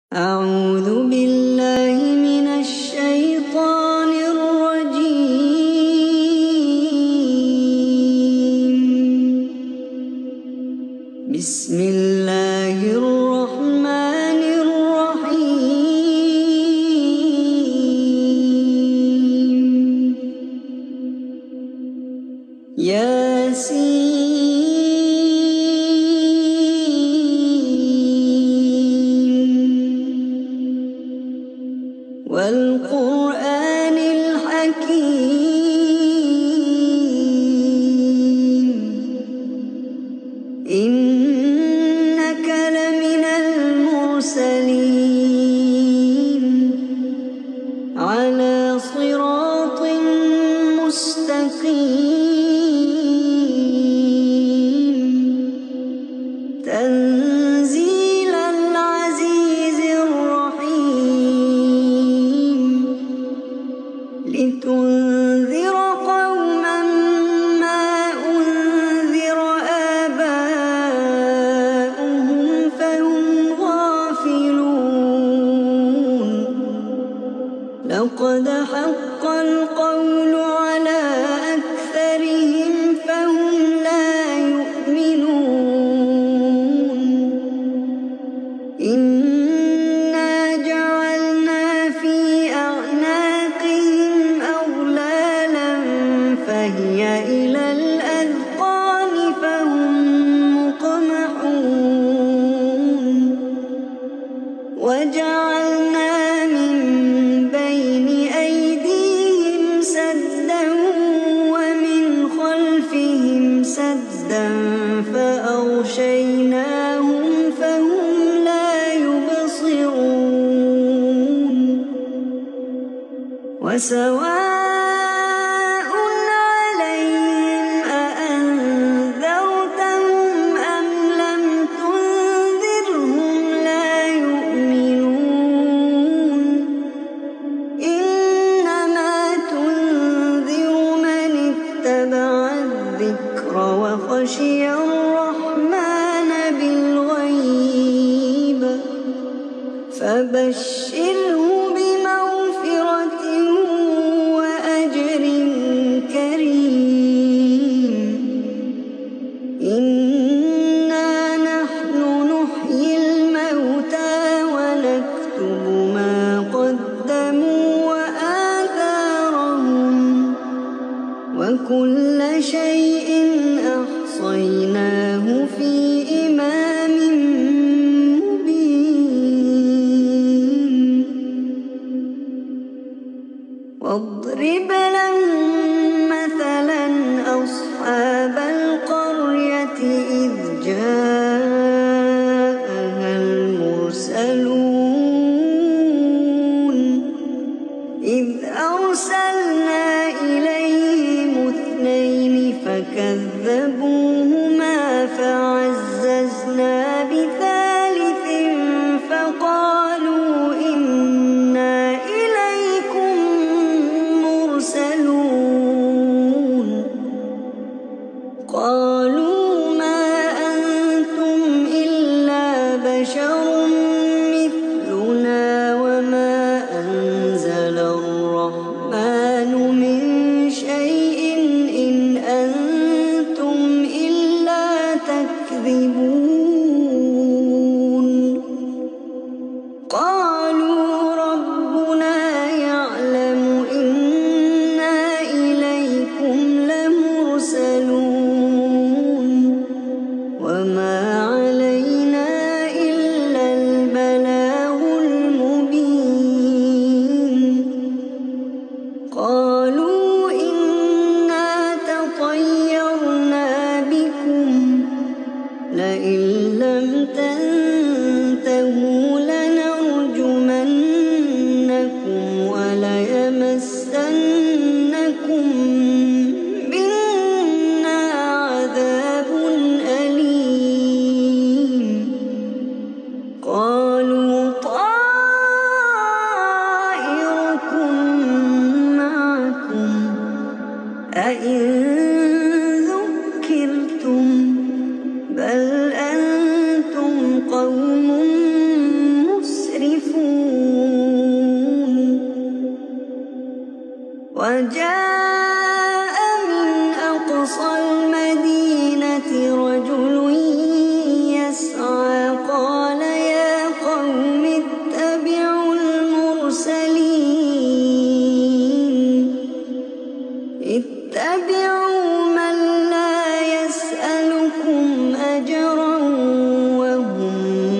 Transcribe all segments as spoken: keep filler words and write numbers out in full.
أعوذ بالله من الشيطان الرجيم. بسم الله الرحمن الرحيم. ياسين والقرآن الحكيم إنك لمن المرسلين على صراط مستقيم تنزيل العزيز الرحيم لتنذر قوما ما أنذر آباؤهم فهم غافلون. لقد حق القول على أكثرهم فهم لا يؤمنون. إنا جعلنا في أعناقهم أغلالا فهي إلى الأذقان فهم مقمحون. وجعلنا من بين أيديهم سدا ومن خلفهم سدا فأغشيناهم فهم لا يبصرون. وسواء عليهم أأنذرتهم أم لم تنذرهم لا يؤمنون. إنما تنذر من اتبع الذكر وخشي الرحمن بالغيب فبشره بمغفرة وأجر كريم. إنا نحن نحيي الموتى ونكتب ما قدموا وآثارهم وكل شيء أحصيناه في إمام مبين. واضرب لهم مثلا أصحاب القرية إذ جاءها المرسلون إذ أرسلنا إليهم اثنين فكذبوهما فعززنا بثالث فقالوا إنا إليكم مرسلون. قالوا ما أنتم إلا بشر مثلنا وما أنزل الرحمن من شيء إن أنتم إلا تكذبون. قالوا ربنا يعلم إنا إليكم لمرسلون وما علينا إلا البلاغ المبين. قالوا إنا تطيرنا بكم لئن لم تنتهوا لنرجمن وجاء من أقصى المدينة رجل يسعى قال يا قوم اتبعوا المرسلين اتبعوا من لا يسألكم أجرا وهم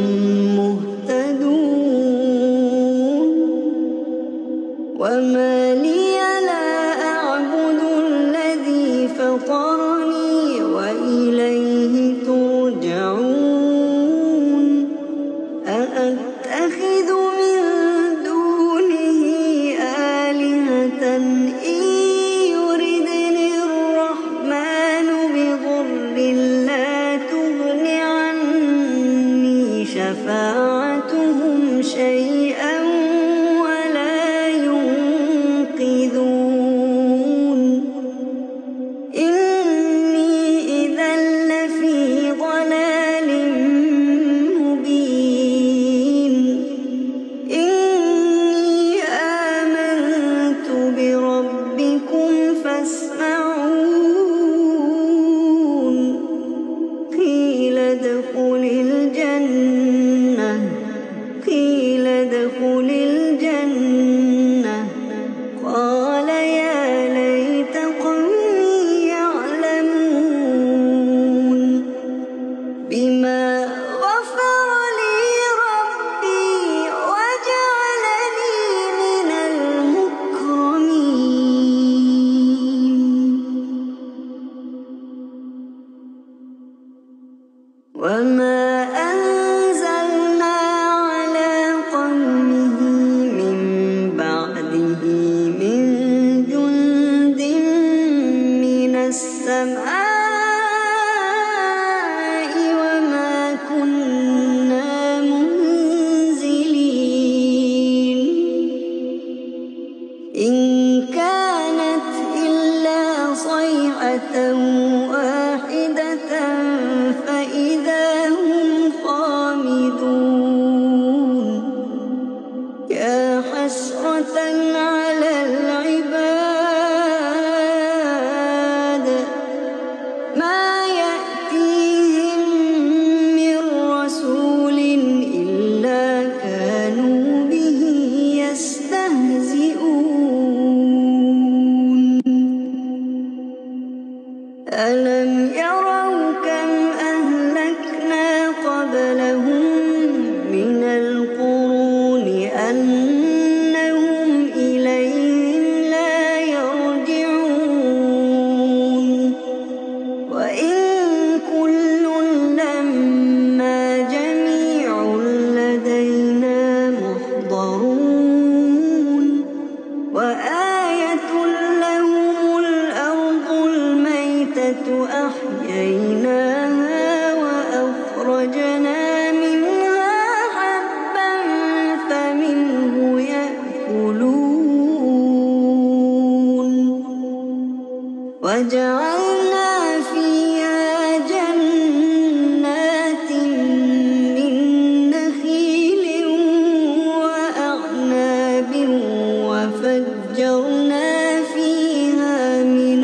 مهتدون وما لي لا أعبد الذي فطرني وإليه ترجعون أأتخذ من دونه آلهة إن يردني الرحمن بضر لا تغن عني شفاعتهم شيئا ولا ينقذون إني إذا لفي ضلال مبين إني آمنت بربكم فاسمعون قيل ادخل الجنة قيل ادخل الجنة قال يا ليت قومي يعلمون بما غفر لي ربي وجعلني من المكرمين وما أنزلنا على قومه من بعده من جند من السماء وما كنا منزلين إن كانت إلا صيحة واحدة فإذا هم خامدون يا حسرة على العباد ما يأتيهم من رسول إلا كانوا به يستهزئون ألم يروا كم أهلكنا قبلهم من القرون أنهم إليهم لا يرجعون وإن كل لما جميع لدينا محضرون وآية لهم الأرض الميتة أحييناها وأخرجنا منها حبا فمنه يأكلون وجعلنا فيها جنات من نخيل وأعناب وفجرنا فيها من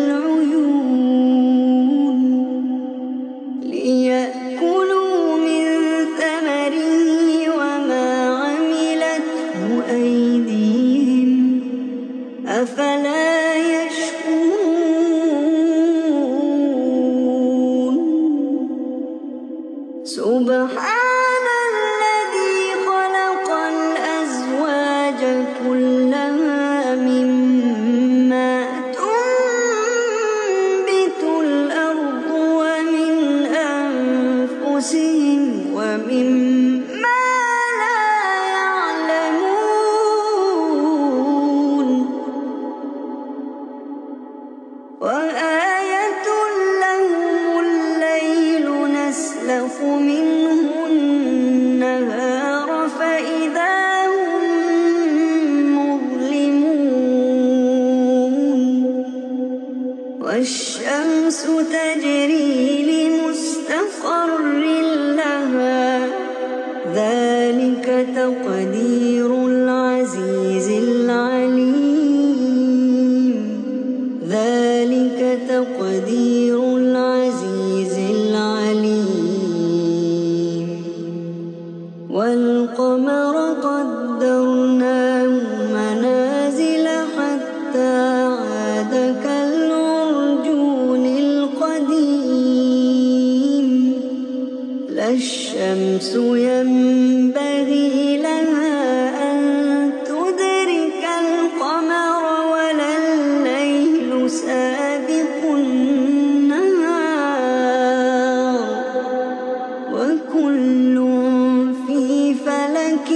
العيون ليأكلوا من ثمره وما عملته أيديهم أفلا يشكرون سبحان الذي خلق الأزواج كلها مما تنبت الأرض ومن أنفسهم ومما لا يعلمون وآية لهم الليل نسلخ منه النهار فإذا هم مظلمون والشمس تجري لمستقر لها ذلك تقدير العزيز العليم والقمر قدرناه منازل حتى عاد كالعرجون القديم لا الشمس ينبغي لها أن تدرك القمر ولا الليل سابق النهار وكل في فلك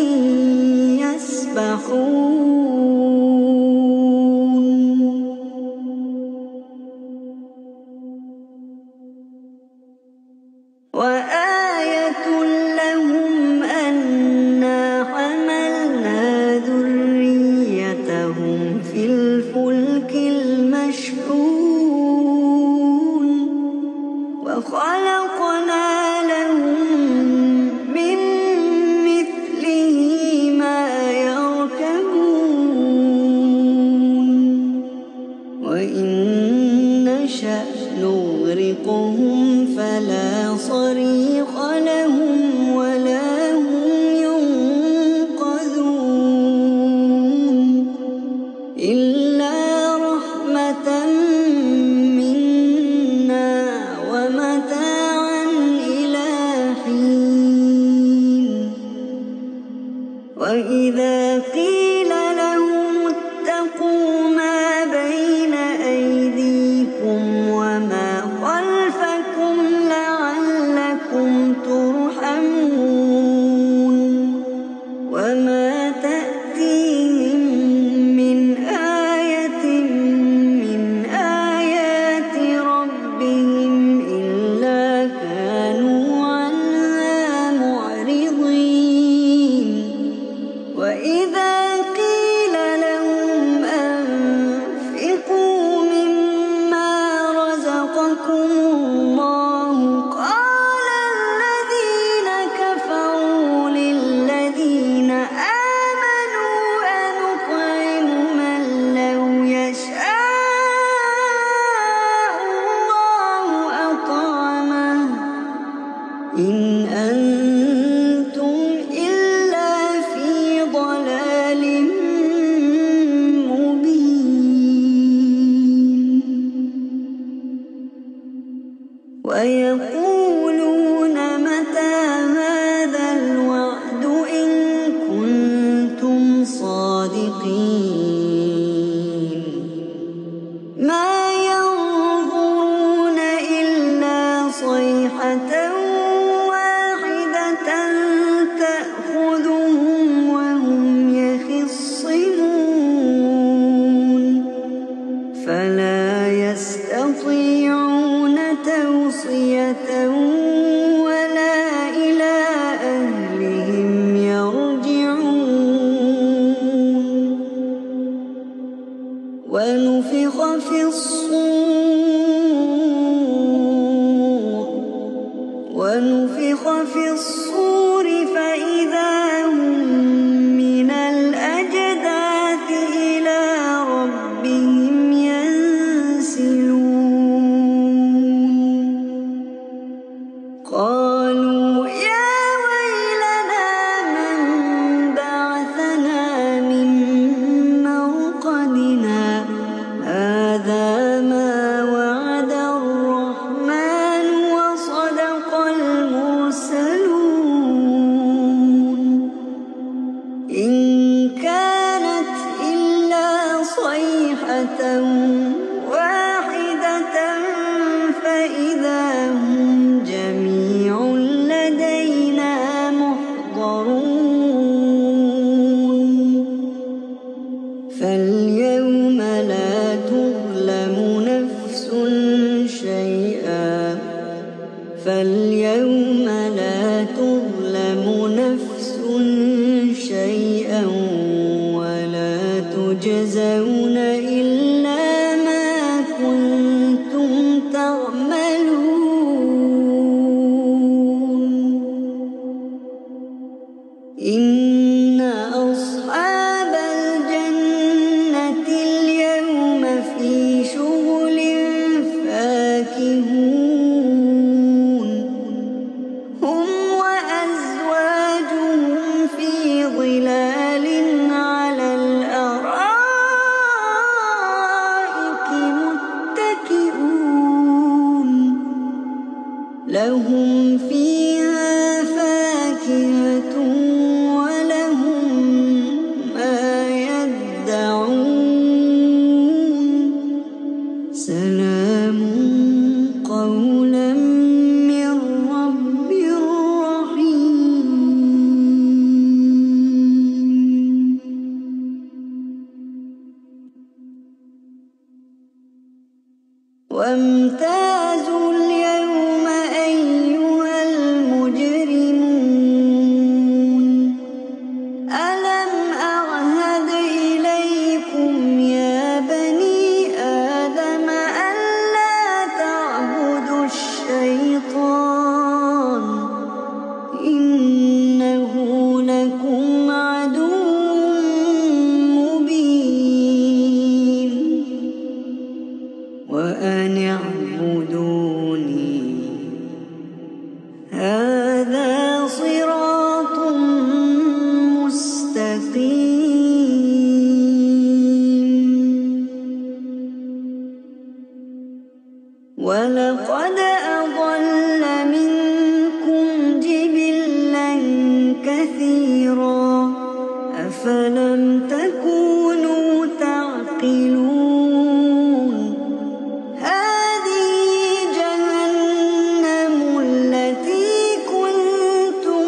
يسبحون وآية لهم أنا حملنا ذريتهم في الفلك المشحون وخلقنا لهم من مثله ما يركبون وإن نشأ نغرقهم فلا صريخ لهم ولا هم ينقذون إلا رحمة منا ومتاعا إلى حين وإذا قيل لهم اتقوا ما بين أيديكم وما خلفكم لعلكم ترحمون وما تأتيهم من آية من آيات ربهم إلا كانوا عنها معرضين وإذا قيل لهم أنفقوا مما رزقكم الله قال الذين كفروا للذين آمنوا أنطعم من لو يشاء الله أطعمه إن أنتم إلا في ضلال مبين ويقولون متى هذا الوعد إن كنتم صادقين ما ينظرون إلا صيحة واحدة تأخذهم وهم يخصمون فلا يستطيعون توصية ولا إلى أهلهم يرجعون ونفخ في الصور ونفخ في الصور فإذا هم من الأجداث إلى ربهم ينسلون قالوا يا ويلنا من بعثنا من مرقدنا هذا ما وعد الرحمن وصدق المرسلون إن كانت إلا صيحة واحدة فإذا هم جميع لدينا محضرون فاليوم لا تظلم نفس شيئا فاليوم لا تظلم نفس شيئا ولا تجزون إلا ما كنتم تعملون إن أصحاب الجنة اليوم في شغل فاكهون هم وأزواجهم ولقد أضل منكم جبلا كثيرا أفلم تكونوا تعقلون هذه جهنم التي كنتم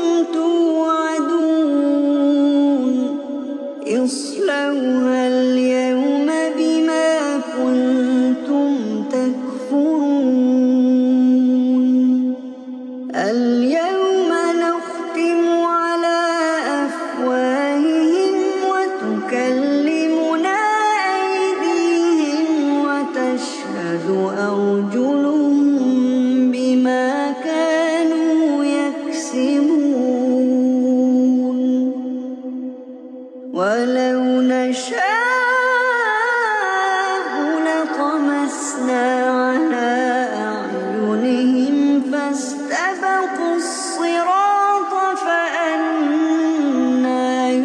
توعدون اصلوها اليوم بما كنتم تكفرون اليوم نختم على أفواههم وتكلمنا أيديهم وتشهد أرجلهم بما كانوا يكسبون ولو نشاء لطمسنا على أعينهم فاستبقوا الصراط فأنى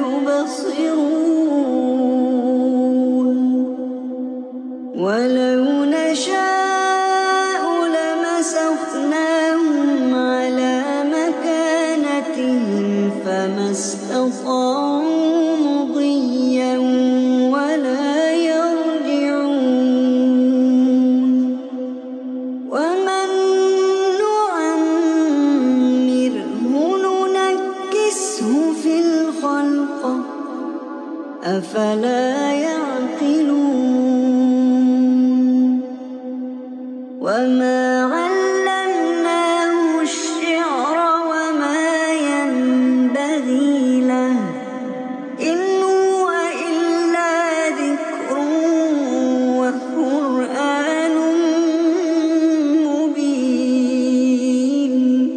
يبصرون ولو نشاء لمسخناهم على مكانتهم فما استطاعوا مضيا ولا يرجعون ومن نعمره ننكسه في الخلق أفلا يعقلون وما علمناه الشعر وما ينبغي له إن هو إلا ذكر وقرآن مبين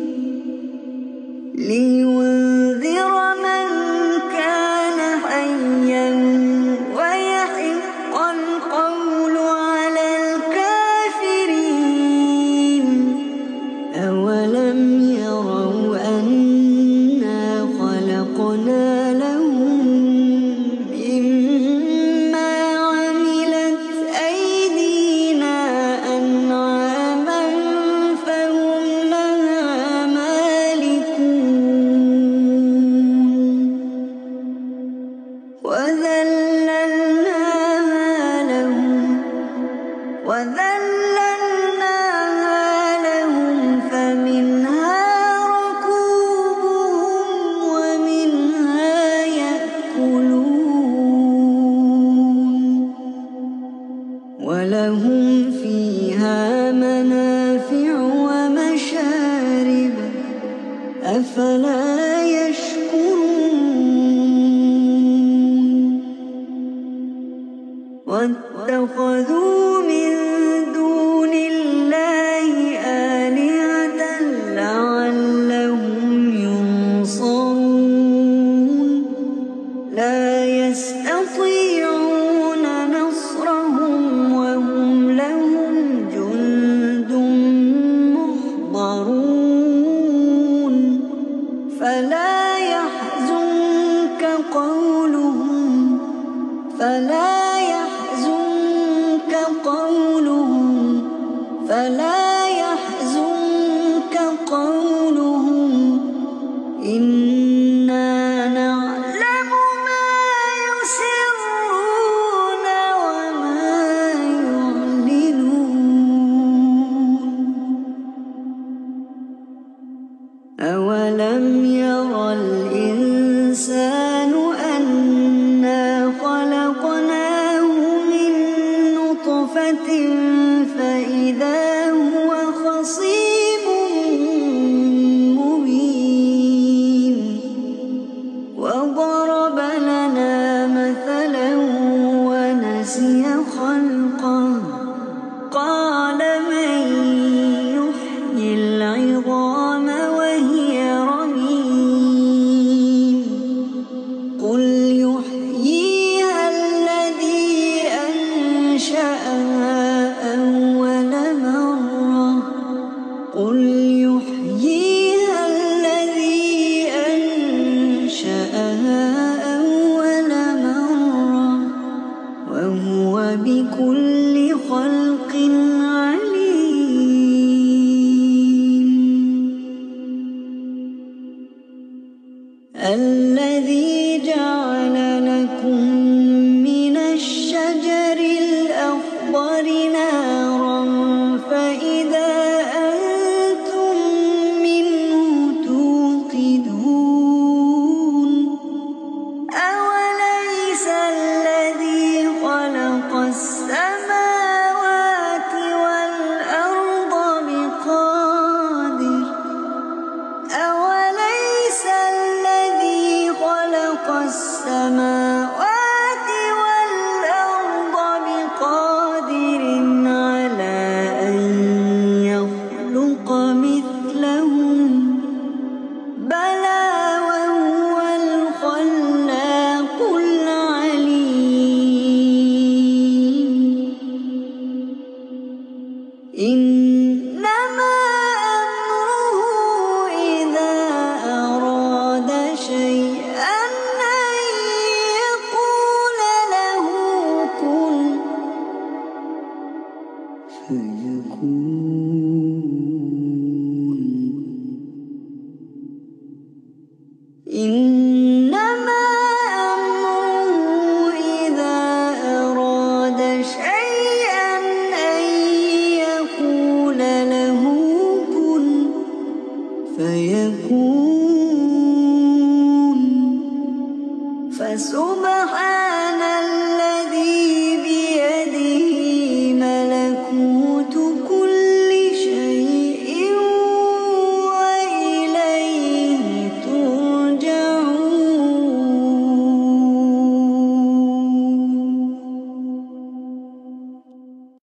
لينذر من كان حيا ويحق القول على الكافرين أولم يروا أنا خلقنا لهم مما عملت أيدينا أنعاما فهم لها مالكون وذللناها لهم وذللناها لهم فمنها ركوبهم ومنها يأكلون ولهم فيها منافع ومشارب أفلا يشكرون واتخذوا من دون الله آلهة لعلهم ينصرون لا يستطيعون نصرهم وهم لهم جند محضرون فلا يحزنك قولهم فلا يحزنك قولهم فلا يحزنك قولهم إنا نعلم ما يسرون وما يعلنون أولم ير الإنسان أنا خلقناه السماوات والأرض بقادر على أن يخلق مثلهم بلى وهو الخلاق العليم إنما أمره إذا أراد شيئا أن يقول له كن فيكون إنما أمره إذا أراد شيئا أن يقول له كن فيكون